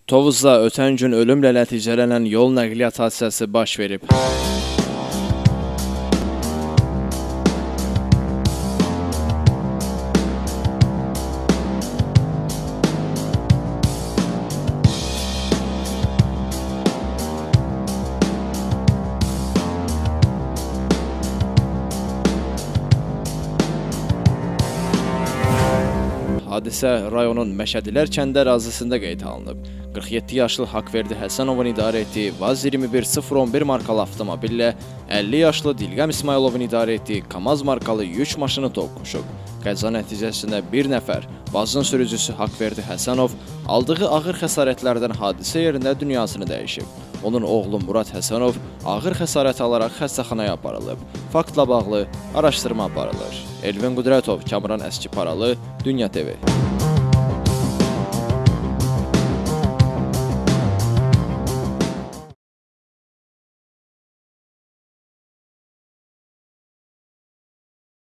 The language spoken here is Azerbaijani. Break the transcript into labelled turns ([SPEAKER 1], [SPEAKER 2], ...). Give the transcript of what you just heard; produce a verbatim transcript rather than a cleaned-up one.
[SPEAKER 1] Tovuzda ötən gün ölümlə nəticələnən yol nəqliyyat hadisəsi baş verib. Hadisə rayonun Məşədilər kəndi ərazisində qeydə alınıb. qırx yeddi yaşlı Haqverdi Həsənovun idarə etdiyi Vaz iyirmi bir sıfır on bir markalı avtomobillə əlli yaşlı Dilqəm İsmayılovun idarə etdiyi Kamaz markalı yük maşını toqquşub. Qəza nəticəsində bir nəfər, Vazın sürücüsü Haqverdi Həsənov aldığı ağır xəsarətlərdən hadisə yerində dünyasını dəyişib. Onun oğlu Murad Həsənov ağır xəsarət alaraq xəstəxanaya aparılıb. Faktla bağlı araşdırma aparılır. Elvin Qudrətov, Kamran Əskiparalı, Dünya T V.